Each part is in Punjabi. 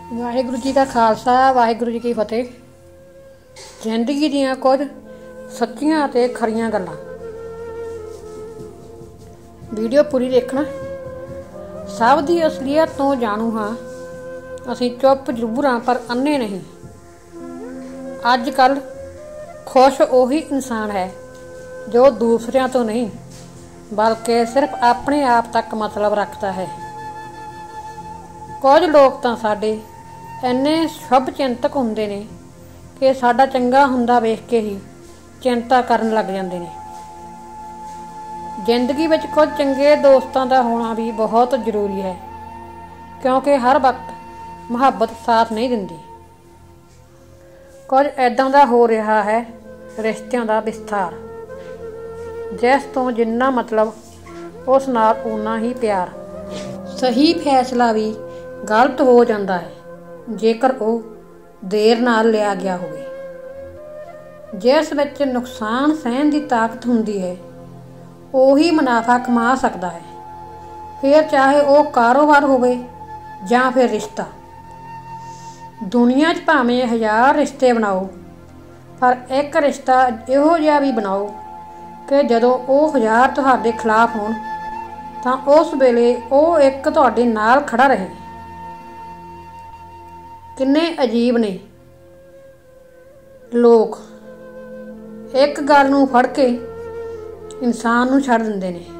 ਵਾਹਿਗੁਰੂ ਜੀ का खालसा वाहिगुरू जी की फतेह। जिंदगी ਦੀਆਂ ਕੁਝ ਸੱਚੀਆਂ ਅਤੇ ਖਰੀਆਂ ਗੱਲਾਂ। ਵੀਡੀਓ ਪੂਰੀ ਦੇਖਣਾ। ਸਭ ਦੀ ਅਸਲੀਅਤ ਤੋਂ ਜਾਣੂ ਹਾਂ। ਅਸੀਂ ਚੁੱਪ ਜ਼ਰੂਰ ਹਾਂ ਪਰ ਅੰਨੇ ਨਹੀਂ। ਅੱਜ ਕੱਲ੍ਹ ਖੁਸ਼ ਉਹੀ ਇਨਸਾਨ ਹੈ ਜੋ ਦੂਸਰਿਆਂ ਤੋਂ ਨਹੀਂ ਬਲਕਿ ਸਿਰਫ ਆਪਣੇ ਆਪ ਤੱਕ ਮਤਲਬ ਰੱਖਦਾ ਹੈ। ਕੁਝ ਲੋਕ ਤਾਂ ਸਾਡੇ ਇੰਨੇ ਸ਼ੁਭ ਚਿੰਤਕ ਹੁੰਦੇ ਨੇ ਕਿ ਸਾਡਾ ਚੰਗਾ ਹੁੰਦਾ ਵੇਖ ਕੇ ਹੀ ਚਿੰਤਾ ਕਰਨ ਲੱਗ ਜਾਂਦੇ ਨੇ। ਜ਼ਿੰਦਗੀ ਵਿੱਚ ਕੁਝ ਚੰਗੇ ਦੋਸਤਾਂ ਦਾ ਹੋਣਾ ਵੀ ਬਹੁਤ ਜ਼ਰੂਰੀ ਹੈ ਕਿਉਂਕਿ ਹਰ ਵਕਤ ਮੁਹੱਬਤ ਸਾਥ ਨਹੀਂ ਦਿੰਦੀ। ਕੁਝ ਇੱਦਾਂ ਦਾ ਹੋ ਰਿਹਾ ਹੈ ਰਿਸ਼ਤਿਆਂ ਦਾ ਵਿਸਥਾਰ, ਜਿਸ ਤੋਂ ਜਿੰਨਾ ਮਤਲਬ ਉਸ ਨਾਲ ਓਨਾ ਹੀ ਪਿਆਰ। ਸਹੀ ਫੈਸਲਾ ਵੀ ਗਲਤ ਹੋ ਜਾਂਦਾ ਹੈ ਜੇਕਰ ਉਹ ਦੇਰ ਨਾਲ ਲਿਆ ਗਿਆ ਹੋਵੇ। ਜਿਸ ਵਿੱਚ ਨੁਕਸਾਨ ਸਹਿਣ ਦੀ ਤਾਕਤ ਹੁੰਦੀ ਹੈ ਉਹੀ ਮੁਨਾਫਾ ਕਮਾ ਸਕਦਾ ਹੈ, ਫਿਰ ਚਾਹੇ ਉਹ ਕਾਰੋਬਾਰ ਹੋਵੇ ਜਾਂ ਫਿਰ ਰਿਸ਼ਤਾ। ਦੁਨੀਆ 'ਚ ਭਾਵੇਂ 1000 ਰਿਸ਼ਤੇ ਬਣਾਓ ਪਰ ਇੱਕ ਰਿਸ਼ਤਾ ਇਹੋ ਜਿਹਾ ਵੀ ਬਣਾਓ ਕਿ ਜਦੋਂ ਉਹ 1000 ਤੁਹਾਡੇ ਖਿਲਾਫ ਹੋਣ ਤਾਂ ਉਸ ਵੇਲੇ ਉਹ ਇੱਕ ਤੁਹਾਡੇ ਨਾਲ ਖੜਾ ਰਹੇ। ਕਿੰਨੇ ਅਜੀਬ ਨੇ ਲੋਕ, ਇੱਕ ਗੱਲ ਨੂੰ ਫੜ ਕੇ ਇਨਸਾਨ ਨੂੰ ਛੱਡ ਦਿੰਦੇ ਨੇ।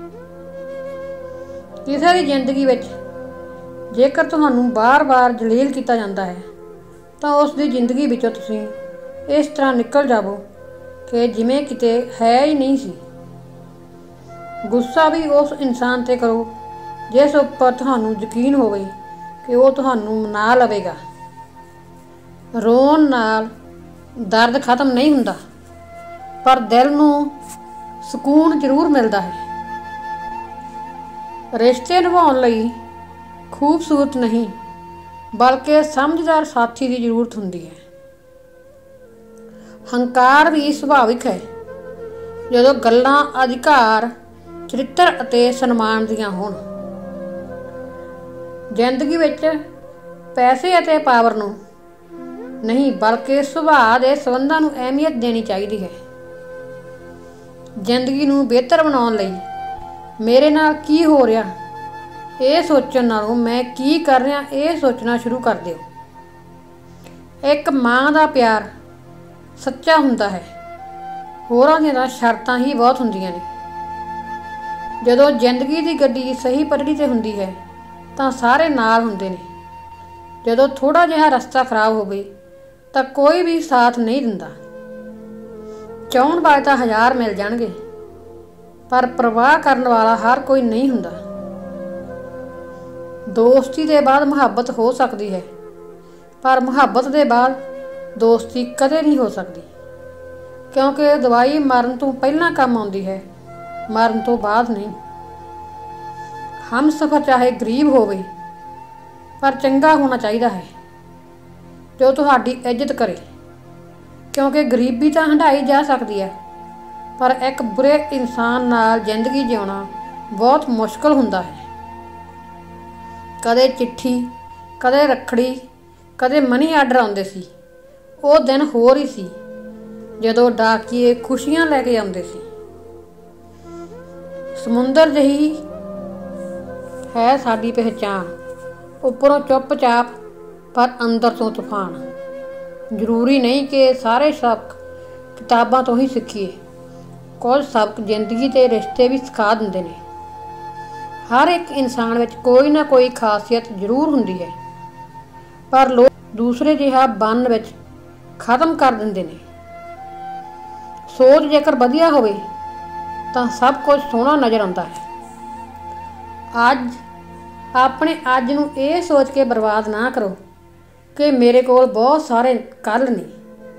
ਕਿਸੇ ਦੀ ਜ਼ਿੰਦਗੀ ਵਿੱਚ ਜੇਕਰ ਤੁਹਾਨੂੰ ਬਾਰ-ਬਾਰ ਜਲੀਲ ਕੀਤਾ ਜਾਂਦਾ ਹੈ ਤਾਂ ਉਸ ਦੀ ਜ਼ਿੰਦਗੀ ਵਿੱਚੋਂ ਤੁਸੀਂ ਇਸ ਤਰ੍ਹਾਂ ਨਿਕਲ ਜਾਵੋ ਕਿ ਜਿਵੇਂ ਕਿਤੇ ਹੈ ਹੀ ਨਹੀਂ ਸੀ। ਗੁੱਸਾ ਵੀ ਉਸ ਇਨਸਾਨ 'ਤੇ ਕਰੋ ਜਿਸ ਉੱਪਰ ਤੁਹਾਨੂੰ ਯਕੀਨ ਹੋਵੇ ਕਿ ਉਹ ਤੁਹਾਨੂੰ ਮਨਾ ਲਵੇਗਾ। ਰੋਣ ਨਾਲ ਦਰਦ ਖਤਮ ਨਹੀਂ ਹੁੰਦਾ ਪਰ ਦਿਲ ਨੂੰ ਸਕੂਨ ਜ਼ਰੂਰ ਮਿਲਦਾ ਹੈ। ਰਿਸ਼ਤੇ ਨਿਭਾਉਣ ਲਈ ਖੂਬਸੂਰਤ ਨਹੀਂ ਬਲਕਿ ਸਮਝਦਾਰ ਸਾਥੀ ਦੀ ਜ਼ਰੂਰਤ ਹੁੰਦੀ ਹੈ। ਹੰਕਾਰ ਵੀ ਸੁਭਾਵਿਕ ਹੈ ਜਦੋਂ ਗੱਲਾਂ ਅਧਿਕਾਰ, ਚਰਿੱਤਰ ਅਤੇ ਸਨਮਾਨ ਦੀਆਂ ਹੋਣ। ਜ਼ਿੰਦਗੀ ਵਿੱਚ ਪੈਸੇ ਅਤੇ ਪਾਵਰ ਨੂੰ ਨਹੀਂ ਬਲਕਿ ਸੁਭਾਅ ਦੇ ਸੰਬੰਧਾਂ ਨੂੰ ਅਹਿਮੀਅਤ ਦੇਣੀ ਚਾਹੀਦੀ ਹੈ। ਜ਼ਿੰਦਗੀ ਨੂੰ ਬਿਹਤਰ ਬਣਾਉਣ ਲਈ ਮੇਰੇ ਨਾਲ ਕੀ ਹੋ ਰਿਹਾ ਇਹ ਸੋਚਣ ਨਾਲੋਂ ਮੈਂ ਕੀ ਕਰ ਰਿਹਾ ਇਹ ਸੋਚਣਾ ਸ਼ੁਰੂ ਕਰ ਦਿਓ। ਇੱਕ ਮਾਂ ਦਾ ਪਿਆਰ ਸੱਚਾ ਹੁੰਦਾ ਹੈ, ਹੋਰਾਂ ਦੀਆਂ ਸ਼ਰਤਾਂ ਹੀ ਬਹੁਤ ਹੁੰਦੀਆਂ ਨੇ। ਜਦੋਂ ਜ਼ਿੰਦਗੀ ਦੀ ਗੱਡੀ ਸਹੀ ਪਟੜੀ 'ਤੇ ਹੁੰਦੀ ਹੈ ਤਾਂ ਸਾਰੇ ਨਾਲ ਹੁੰਦੇ ਨੇ। ਜਦੋਂ ਥੋੜ੍ਹਾ ਜਿਹਾ ਰਸਤਾ ਖਰਾਬ ਹੋਵੇ ਤਾਂ ਕੋਈ ਵੀ ਸਾਥ ਨਹੀਂ ਦਿੰਦਾ। ਚਾਹੁਣ ਵਾਲੇ ਤਾਂ 1000 ਮਿਲ ਜਾਣਗੇ ਪਰ ਪਰਵਾਹ ਕਰਨ ਵਾਲਾ ਹਰ ਕੋਈ ਨਹੀਂ ਹੁੰਦਾ। ਦੋਸਤੀ ਦੇ ਬਾਅਦ ਮੁਹੱਬਤ ਹੋ ਸਕਦੀ ਹੈ ਪਰ ਮੁਹੱਬਤ ਦੇ ਬਾਅਦ ਦੋਸਤੀ ਕਦੇ ਨਹੀਂ ਹੋ ਸਕਦੀ ਕਿਉਂਕਿ ਦਵਾਈ ਮਰਨ ਤੋਂ ਪਹਿਲਾਂ ਕੰਮ ਆਉਂਦੀ ਹੈ, ਮਰਨ ਤੋਂ ਬਾਅਦ ਨਹੀਂ। ਹਮਸਫ਼ਰ ਚਾਹੇ ਗਰੀਬ ਹੋਵੇ ਪਰ ਚੰਗਾ ਹੋਣਾ ਚਾਹੀਦਾ ਹੈ ਜੋ ਤੁਹਾਡੀ ਇੱਜ਼ਤ ਕਰੇ ਕਿਉਂਕਿ ਗਰੀਬੀ ਤਾਂ ਹੰਢਾਈ ਜਾ ਸਕਦੀ ਹੈ ਪਰ ਇੱਕ ਬੁਰੇ ਇਨਸਾਨ ਨਾਲ ਜ਼ਿੰਦਗੀ ਜਿਉਣਾ ਬਹੁਤ ਮੁਸ਼ਕਲ ਹੁੰਦਾ ਹੈ। ਕਦੇ ਚਿੱਠੀ, ਕਦੇ ਰੱਖੜੀ, ਕਦੇ ਮਨੀ ਆਰਡਰ ਆਉਂਦੇ ਸੀ। ਉਹ ਦਿਨ ਹੋਰ ਹੀ ਸੀ ਜਦੋਂ ਡਾਕੀਏ ਖੁਸ਼ੀਆਂ ਲੈ ਕੇ ਆਉਂਦੇ ਸੀ। ਸਮੁੰਦਰ ਜਿਹੀ ਹੈ ਸਾਡੀ ਪਹਿਚਾਣ, ਉੱਪਰੋਂ ਚੁੱਪ-ਚਾਪ ਪਰ ਅੰਦਰ ਤੋਂ ਤੂਫਾਨ। ਜ਼ਰੂਰੀ ਨਹੀਂ ਕਿ ਸਾਰੇ ਸਬਕ ਕਿਤਾਬਾਂ ਤੋਂ ਹੀ ਸਿੱਖੀਏ, ਕੁਝ ਸਬਕ ਜ਼ਿੰਦਗੀ ਤੇ ਰਿਸ਼ਤੇ ਵੀ ਸਿਖਾ ਦਿੰਦੇ ਨੇ। ਹਰ ਇੱਕ ਇਨਸਾਨ ਵਿੱਚ ਕੋਈ ਨਾ ਕੋਈ ਖਾਸੀਅਤ ਜ਼ਰੂਰ ਹੁੰਦੀ ਹੈ ਪਰ ਲੋਕ ਦੂਸਰੇ ਜਿਹਾ ਬਣਨ ਵਿੱਚ ਖਤਮ ਕਰ ਦਿੰਦੇ ਨੇ। ਸੋਚ ਜੇਕਰ ਵਧੀਆ ਹੋਵੇ ਤਾਂ ਸਭ ਕੁਝ ਸੋਹਣਾ ਨਜ਼ਰ ਆਉਂਦਾ ਹੈ। ਆਪਣੇ ਅੱਜ ਨੂੰ ਇਹ ਸੋਚ ਕੇ ਬਰਬਾਦ ਨਾ ਕਰੋ ਕਿ ਮੇਰੇ ਕੋਲ ਬਹੁਤ ਸਾਰੇ ਕੱਲ੍ਹ ਨੇ।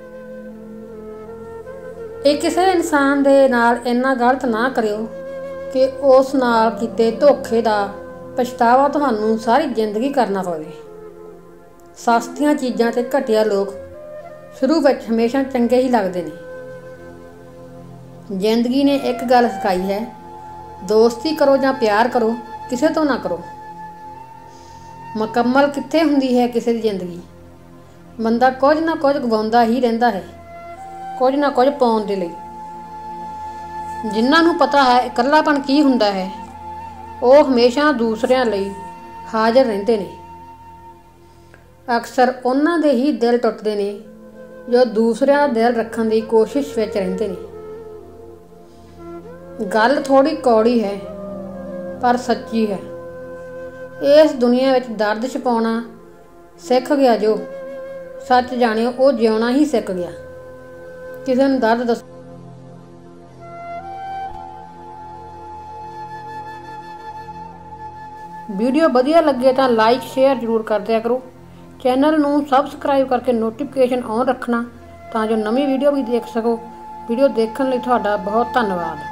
ਇਹ ਕਿਸੇ ਇਨਸਾਨ ਦੇ ਨਾਲ ਇੰਨਾ ਗਲਤ ਨਾ ਕਰਿਓ ਕਿ ਉਸ ਨਾਲ ਕੀਤੇ ਧੋਖੇ ਦਾ ਪਛਤਾਵਾ ਤੁਹਾਨੂੰ ਸਾਰੀ ਜ਼ਿੰਦਗੀ ਕਰਨਾ ਪਵੇ। ਸਸਤੀਆਂ ਚੀਜ਼ਾਂ ਤੇ ਘਟੀਆ ਲੋਕ ਸ਼ੁਰੂ ਵਿੱਚ ਹਮੇਸ਼ਾ ਚੰਗੇ ਹੀ ਲੱਗਦੇ ਨੇ। ਜ਼ਿੰਦਗੀ ਨੇ ਇੱਕ ਗੱਲ ਸਿਖਾਈ ਹੈ, ਦੋਸਤੀ ਕਰੋ ਜਾਂ ਪਿਆਰ ਕਰੋ, ਕਿਸੇ ਤੋਂ ਨਾ ਕਰੋ। ਮੁਕੰਮਲ ਕਿੱਥੇ ਹੁੰਦੀ ਹੈ ਕਿਸੇ ਦੀ ਜ਼ਿੰਦਗੀ। ਬੰਦਾ ਕੁਝ ਨਾ ਕੁਝ ਗਵਾਉਂਦਾ ਹੀ ਰਹਿੰਦਾ ਹੈ, ਕੁਝ ਨਾ ਕੁਝ ਪਾਉਣ ਦੇ ਲਈ। ਜਿਨ੍ਹਾਂ ਨੂੰ ਪਤਾ ਹੈ ਇਕੱਲਾਪਣ ਕੀ ਹੁੰਦਾ ਹੈ, ਉਹ ਹਮੇਸ਼ਾ ਦੂਸਰਿਆਂ ਲਈ ਹਾਜ਼ਰ ਰਹਿੰਦੇ ਨੇ। ਅਕਸਰ ਉਹਨਾਂ ਦੇ ਹੀ ਦਿਲ ਟੁੱਟਦੇ ਨੇ ਜੋ ਦੂਸਰਿਆਂ ਦਾ ਦਿਲ ਰੱਖਣ ਦੀ ਕੋਸ਼ਿਸ਼ ਵਿੱਚ ਰਹਿੰਦੇ ਨੇ। ਗੱਲ ਥੋੜੀ ਕੌੜੀ ਹੈ ਪਰ ਸੱਚੀ ਹੈ। ਇਸ ਦੁਨੀਆ ਵਿੱਚ ਦਰਦ ਛੁਪਾਉਣਾ ਸਿੱਖ ਗਿਆ ਜੋ, ਸੱਚ ਜਾਣਿਓ ਉਹ ਜਿਉਣਾ ਹੀ ਸਿੱਖ ਗਿਆ। ਕਿਸੇ ਨੂੰ ਦਰਦ ਦੱਸ। ਵੀਡੀਓ ਵਧੀਆ ਲੱਗੇ ਤਾਂ ਲਾਈਕ ਸ਼ੇਅਰ ਜ਼ਰੂਰ ਕਰ ਦਿਆ ਕਰੋ। ਚੈਨਲ ਨੂੰ ਸਬਸਕ੍ਰਾਈਬ ਕਰਕੇ ਨੋਟੀਫਿਕੇਸ਼ਨ ਔਨ ਰੱਖਣਾ ਤਾਂ ਜੋ ਨਵੀਂ ਵੀਡੀਓ ਵੀ ਦੇਖ ਸਕੋ। ਵੀਡੀਓ ਦੇਖਣ ਲਈ ਤੁਹਾਡਾ ਬਹੁਤ ਧੰਨਵਾਦ।